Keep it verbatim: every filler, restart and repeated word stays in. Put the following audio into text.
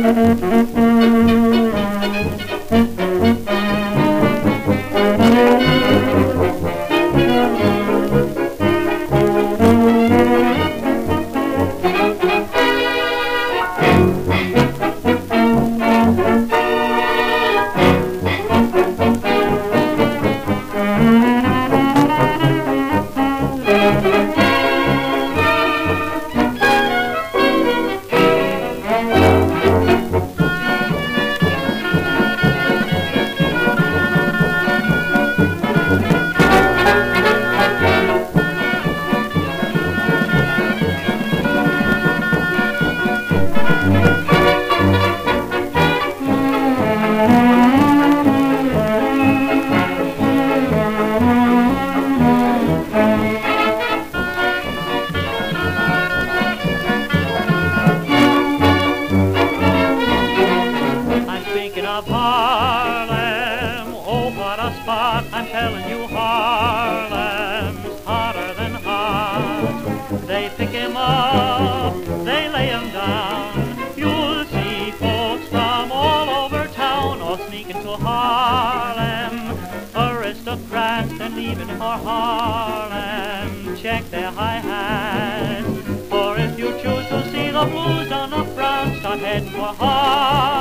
Of Harlem, oh what a spot, I'm telling you Harlem's hotter than hot. They pick him up, they lay him down, you'll see folks from all over town all sneaking to Harlem, aristocrats and leaving for Harlem, check their hi-hats, for if you choose to see the blues on the brown, start heading for Harlem.